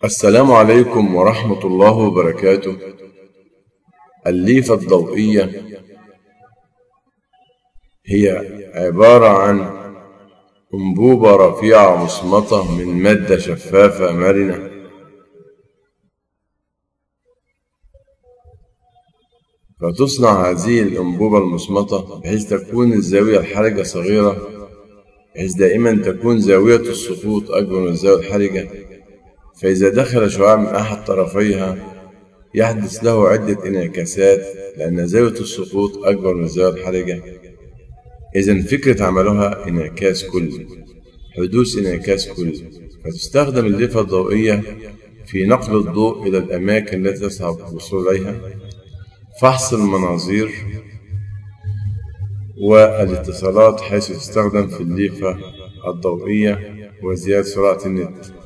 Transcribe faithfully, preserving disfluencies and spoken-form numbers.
السلام عليكم ورحمة الله وبركاته. الليفة الضوئية هي عبارة عن أنبوبة رفيعة مصمتة من مادة شفافة مرنة، فتصنع هذه الأنبوبة المصمتة بحيث تكون الزاوية الحرجة صغيرة، بحيث دائما تكون زاوية السقوط أكبر من الزاوية الحرجة، فإذا دخل شعاع من أحد طرفيها يحدث له عدة انعكاسات لأن زاوية السقوط أكبر من الزاوية الحرجة. إذن فكرة عملها انعكاس كلي، حدوث انعكاس كلي، فتستخدم الليفة الضوئية في نقل الضوء إلى الأماكن التي تصعب الوصول إليها، فحص المناظير والاتصالات حيث تستخدم في الليفة الضوئية، وزيادة سرعة النت.